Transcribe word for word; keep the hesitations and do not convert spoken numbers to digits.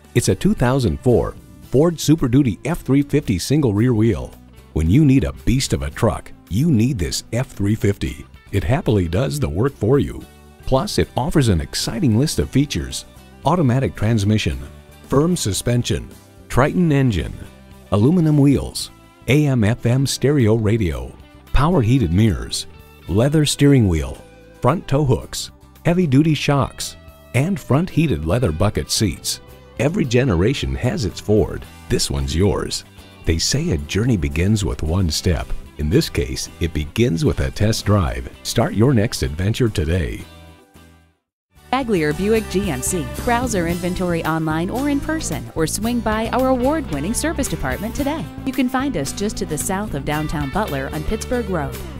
It's a two thousand four Ford Super Duty F three fifty single rear wheel. When you need a beast of a truck, you need this F three fifty. It happily does the work for you. Plus, it offers an exciting list of features: automatic transmission, firm suspension, Triton engine, aluminum wheels, A M F M stereo radio, power heated mirrors, leather steering wheel, front tow hooks, heavy-duty shocks, and front heated leather bucket seats. Every generation has its Ford. This one's yours. They say a journey begins with one step. In this case, it begins with a test drive. Start your next adventure today. Baglier Buick G M C. Browse our inventory online or in person, or swing by our award-winning service department today. You can find us just to the south of downtown Butler on Pittsburgh Road.